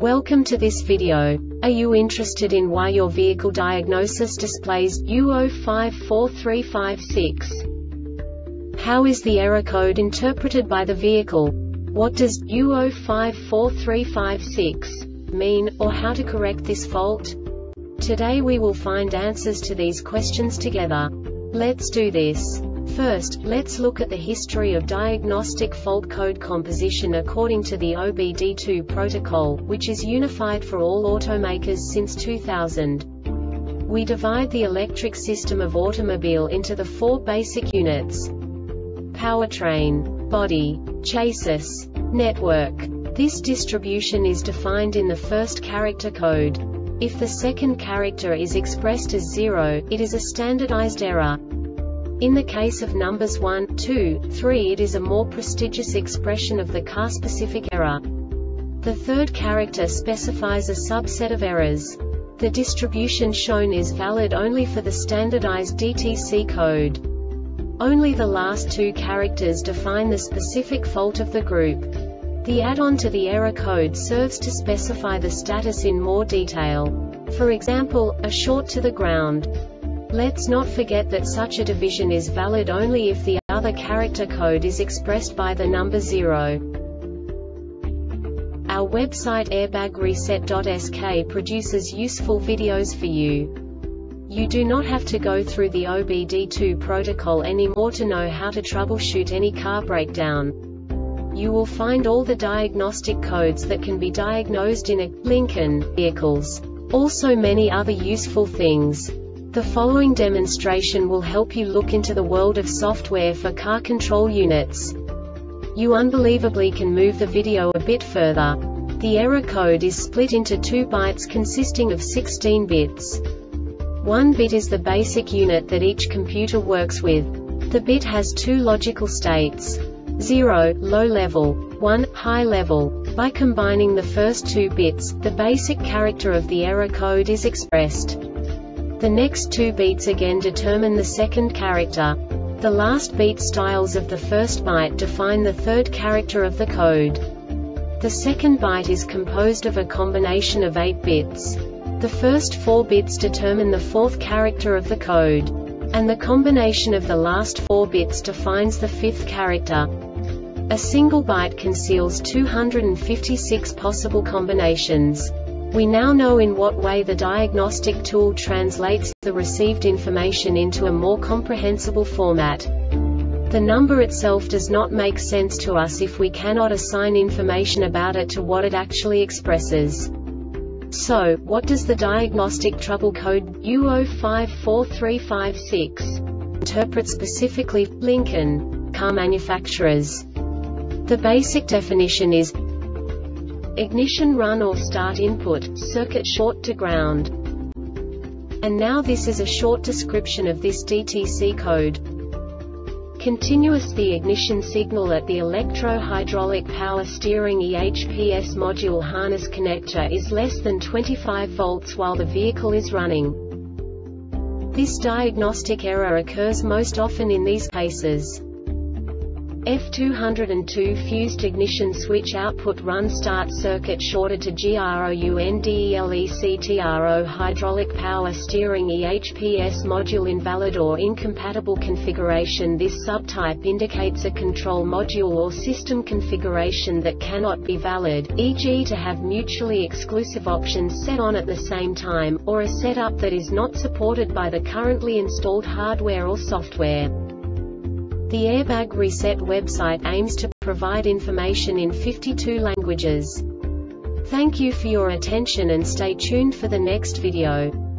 Welcome to this video. Are you interested in why your vehicle diagnosis displays U054356? How is the error code interpreted by the vehicle? What does U054356 mean, or how to correct this fault? Today we will find answers to these questions together. Let's do this. First, let's look at the history of diagnostic fault code composition according to the OBD2 protocol, which is unified for all automakers since 2000. We divide the electric system of automobile into the four basic units: powertrain, body, chassis, network. This distribution is defined in the first character code. If the second character is expressed as 0, it is a standardized error. In the case of numbers 1, 2, 3, it is a more prestigious expression of the car-specific error. The third character specifies a subset of errors. The distribution shown is valid only for the standardized DTC code. Only the last two characters define the specific fault of the group. The add-on to the error code serves to specify the status in more detail. For example, a short to the ground. Let's not forget that such a division is valid only if the other character code is expressed by the number 0. Our website airbagreset.sk produces useful videos for you. You do not have to go through the OBD2 protocol anymore to know how to troubleshoot any car breakdown. You will find all the diagnostic codes that can be diagnosed in a Lincoln vehicles. Also many other useful things. The following demonstration will help you look into the world of software for car control units. You unbelievably can move the video a bit further. The error code is split into 2 bytes consisting of 16 bits. 1 bit is the basic unit that each computer works with. The bit has 2 logical states: 0, low level, 1, high level. By combining the first 2 bits, the basic character of the error code is expressed. The next 2 beats again determine the second character. The last beat styles of the first byte define the third character of the code. The second byte is composed of a combination of 8 bits. The first 4 bits determine the fourth character of the code. And the combination of the last 4 bits defines the fifth character. A single byte conceals 256 possible combinations. We now know in what way the diagnostic tool translates the received information into a more comprehensible format. The number itself does not make sense to us if we cannot assign information about it to what it actually expresses. So, what does the diagnostic trouble code U054356 interpret specifically for Lincoln car manufacturers? The basic definition is ignition run or start input, circuit short to ground. And now this is a short description of this DTC code. Continuous: the ignition signal at the electro-hydraulic power steering EHPS module harness connector is less than 25 volts while the vehicle is running. This diagnostic error occurs most often in these cases: F202 fused ignition switch output run start circuit shorted to GROUNDELECTRO hydraulic power steering EHPS module invalid or incompatible configuration. This subtype indicates a control module or system configuration that cannot be valid, e.g. to have mutually exclusive options set on at the same time, or a setup that is not supported by the currently installed hardware or software. The Airbag Reset website aims to provide information in 52 languages. Thank you for your attention and stay tuned for the next video.